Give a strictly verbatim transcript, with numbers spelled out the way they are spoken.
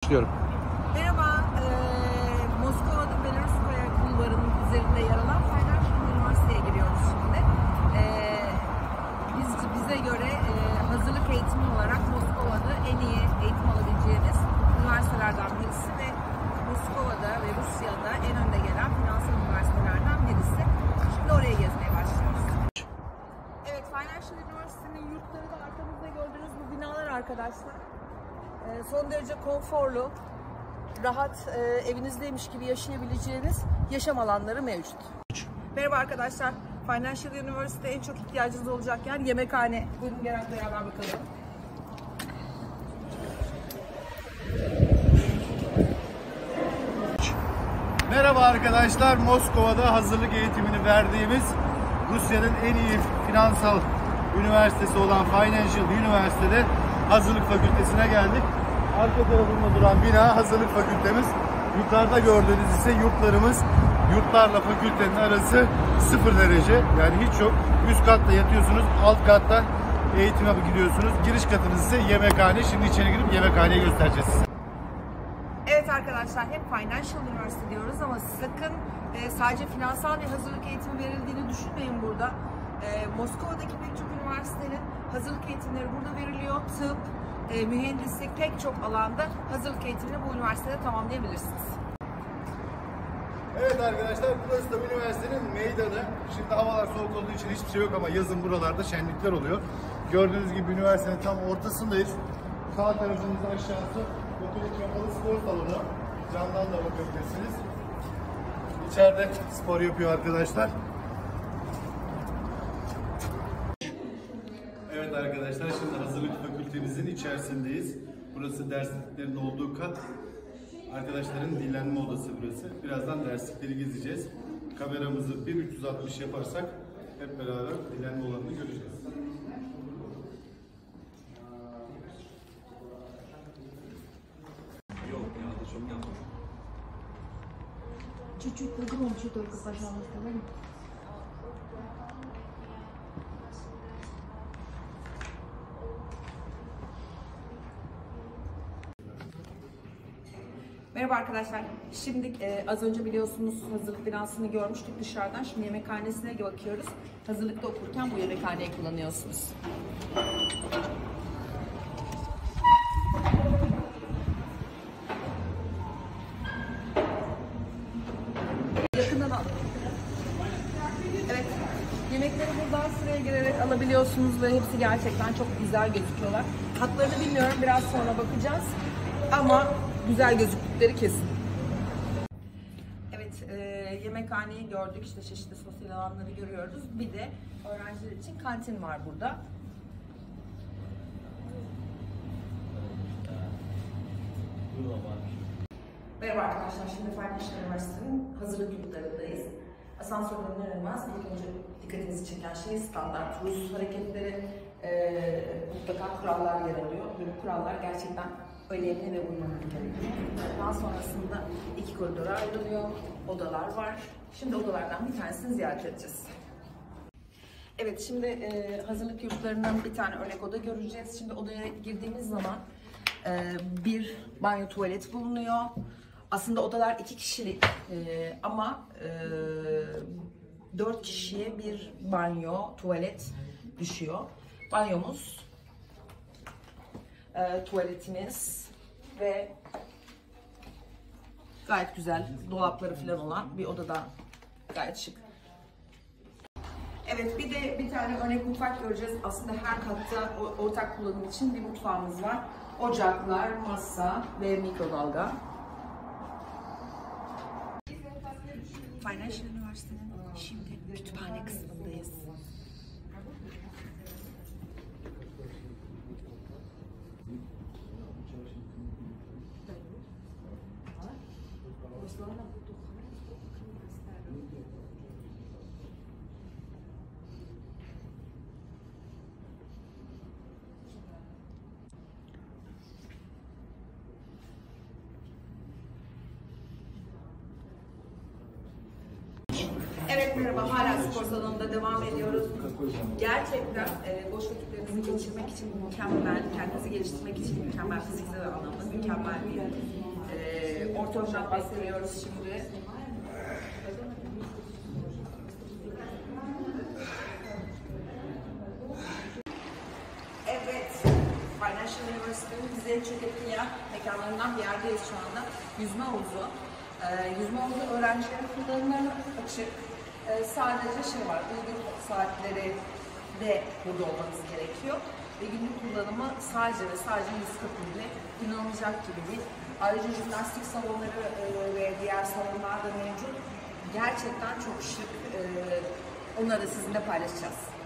başlıyorum. Merhaba, e, Moskova'da Belarusskaya Bulvarı'nın üzerinde yer alan Financial Üniversitesi'ye giriyoruz şimdi. E, biz bize göre e, hazırlık eğitimi olarak Moskova'da en iyi eğitim alabileceğiniz üniversitelerden birisi ve Moskova'da ve Rusya'da en önde gelen finansal üniversitelerden birisi. Şimdi oraya gezmeye başlıyoruz. Evet, Financial Üniversitesi'nin yurtları da arkamızda gördüğünüz bu binalar arkadaşlar. Son derece konforlu, rahat, e, evinizdeymiş gibi yaşayabileceğiniz yaşam alanları mevcut. Merhaba arkadaşlar, Financial Üniversite'de en çok ihtiyacınız olacak yer yemekhane. Buyurun gel beraber bakalım. Merhaba arkadaşlar, Moskova'da hazırlık eğitimini verdiğimiz Rusya'nın en iyi finansal üniversitesi olan Financial Üniversitede hazırlık fakültesine geldik. Arka tarafında duran bina hazırlık fakültemiz. Yukarıda gördüğünüz ise yurtlarımız. Yurtlarla fakültenin arası sıfır derece. Yani hiç yok. Üst katta yatıyorsunuz, alt katta eğitime gidiyorsunuz. Giriş katınız ise yemekhane. Şimdi içeri girip yemekhaneyi göstereceğiz. Evet arkadaşlar, hep Financial Üniversite diyoruz ama sakın e, sadece finansal bir hazırlık eğitimi verildiğini düşünmeyin burada. E, Moskova'daki pek çok üniversitenin hazırlık eğitimleri burada veriliyor. Tıp, e, mühendislik, pek çok alanda hazırlık eğitimini bu üniversitede tamamlayabilirsiniz. Evet arkadaşlar, burası da üniversitenin meydanı. Şimdi havalar soğuk olduğu için hiçbir şey yok ama yazın buralarda şenlikler oluyor. Gördüğünüz gibi üniversitenin tam ortasındayız. Sağ tarafımızda aşağısı okulun kapalı spor salonu. Camdan da bakabilirsiniz. İçeride spor yapıyor arkadaşlar. Evet arkadaşlar, şimdi hazırlık fakültemizin içerisindeyiz. Burası dersliklerin olduğu kat. Arkadaşların dinlenme odası burası. Birazdan derslikleri gezeceğiz. Kameramızı bin üç yüz altmış yaparsak hep beraber dinlenme alanını göreceğiz. Чуть-чуть погромче только, пожалуйста, ладно? Merhaba arkadaşlar. Şimdi e, az önce biliyorsunuz hazırlık binasını görmüştük dışarıdan. Şimdi yemekhanesine bakıyoruz. Hazırlıkta okurken bu yemekhaneyi kullanıyorsunuz. Yakından al. Evet. Yemekleri buradan sıraya girerek alabiliyorsunuz ve hepsi gerçekten çok güzel gözüküyorlar. Tatlarını bilmiyorum, biraz sonra bakacağız. Ama güzel gözüktükleri kesin. Evet, e, yemekhaneyi gördük, işte çeşitli sosyal alanları görüyoruz. Bir de öğrenciler için kantin var burada. Merhaba arkadaşlar, şimdi Financial Üniversitesi'nin hazırlık yurtlarındayız. Asansörden inanılmaz. İlk önce dikkatinizi çeken şey standart Rus hareketleri, e, mutlaka kurallar yer alıyor. Böyle kurallar gerçekten önemli ve uymanız gerekiyor. Daha sonrasında iki koridora ayrılıyor, odalar var. Şimdi odalardan bir tanesini ziyaret edeceğiz. Evet, şimdi e, hazırlık yurtlarından bir tane örnek oda göreceğiz. Şimdi odaya girdiğimiz zaman e, bir banyo tuvalet bulunuyor. Aslında odalar iki kişilik e, ama e, dört kişiye bir banyo, tuvalet düşüyor. Banyomuz, e, tuvaletimiz ve gayet güzel dolapları falan olan bir odada, gayet şık. Evet, bir de bir tane örnek mutfak göreceğiz. Aslında her katta ortak kullanım için bir mutfağımız var. Ocaklar, masa ve mikrodalga. Financial Üniversitesi'nin şimdi kütüphane kısmındayız. Evet merhaba, hala spor salonunda devam ediyoruz. Gerçekten e, boş vakitlerinizi geçirmek için mükemmel, kendinizi geliştirmek için mükemmel, fiziksel anlamda mükemmel bir e, ortamdan bahsediyoruz şimdi. Evet, Financial University'nin bize çok etkileyen mekanlarından bir yerdeyiz şu anda. Yüzme havuzu. Ee, yüzme havuzu öğrencilerin kullanımlarına açık. Ee, sadece şey var, uygun saatleri de burada olmanız gerekiyor. Ve günlük kullanımı sadece ve sadece yüz kapı ile inanılacak gibi değil. Ayrıca jimnastik salonları e, ve diğer salonlar da mevcut. Gerçekten çok şık. E, onları da sizinle paylaşacağız.